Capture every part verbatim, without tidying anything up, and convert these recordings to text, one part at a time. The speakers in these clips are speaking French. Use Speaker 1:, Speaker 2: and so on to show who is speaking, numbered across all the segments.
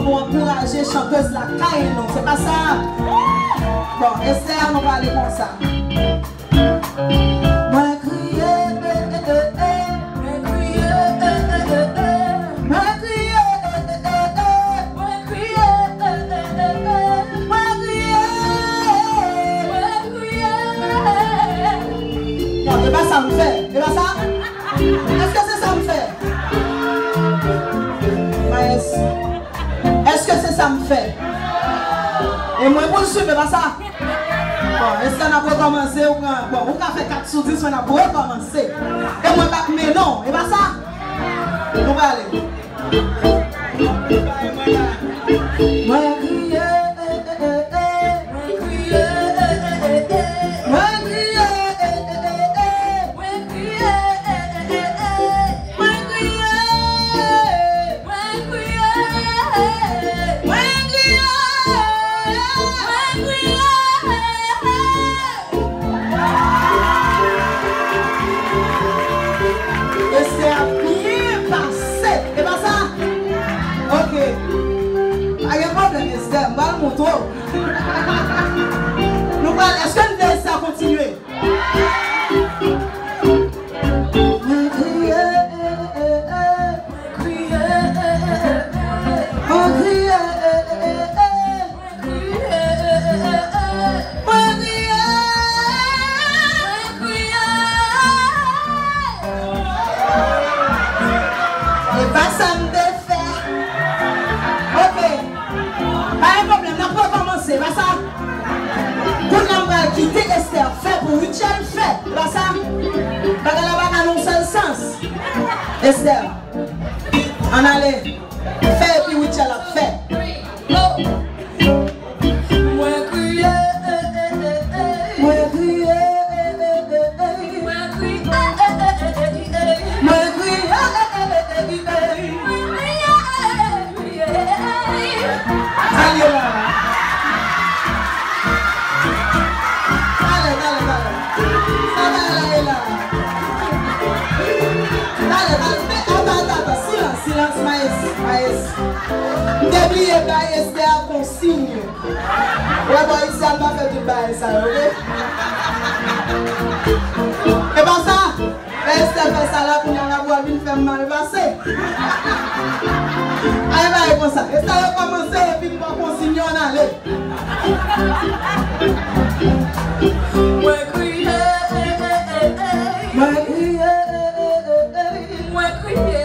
Speaker 1: pour encourager chanteuse la caille, non, c'est pas ça. Bon, Ester, on va aller comme ça. Moi crier, et pas ça me fait, et pas ça? Est-ce que c'est ça me fait? Maïs, est-ce que c'est ça me fait? Et moi, pour le suivre, et pas ça? Bon, est-ce qu'on a pas commencé? Bon, on a fait quatre sur dix, on a pas commencé. Et moi, mais non, et pas ça? On va aller. Moi, crier. Est-ce que nous laissons ça continuer? Et pas ça me défait. Ok. Pas un problème, n'a pas commencé, pas ça? Quitter Ester, fait pour Rutshelle, fait. Pas ça? Parce qu'elle va annoncer le sens. Ester, on allait. Fait et puis Rutshelle a fait. Moi crier, moi crier, moi crier, moi crier. Allez là. Silence, Maïs, Maïs. N'oubliez pas, Ester a consigne. Ouais, bon, ici, on va faire du bail, ça, ok? Et pas ça, Ester fait ça là pour nous avoir une femme mal passée. Allez, va, comme ça. Ester a commencé et puis on va consigner, on allait. Moi, crier, moi, crier, moi, crier.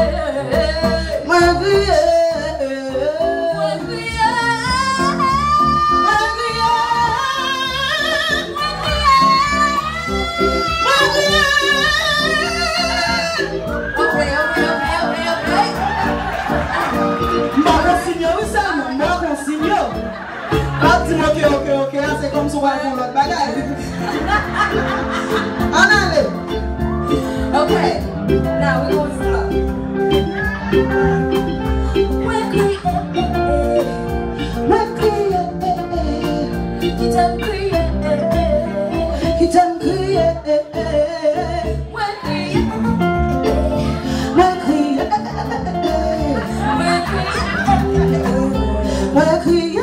Speaker 1: Ok, ok, ok, là c'est comme si on va faire l'autre bagaille. On allait. Ok, now we going to stop. We're Kriye, we're Kriye, Kite'm Kriye, Kite'm Kriye, we're Kriye, we're Kriye, we're Kriye, we're Kriye.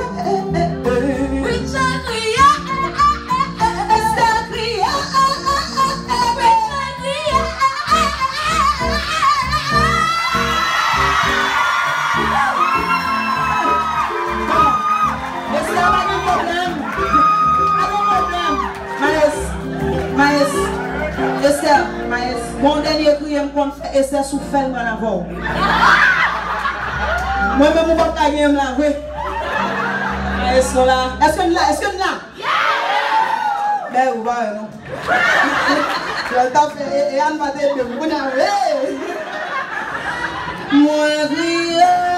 Speaker 1: Ester, Maïs, mon dernier Kriye qu'on fait, Ester souffle dans la voix. Moi-même, je ne vais pas gagner la voix. Maïs, là. Est-ce que nous là? Est-ce que nous là? Ben, vous voyez, non? Je vais fait, et Anne va te dire, vous n'avez. Moi, Kriye.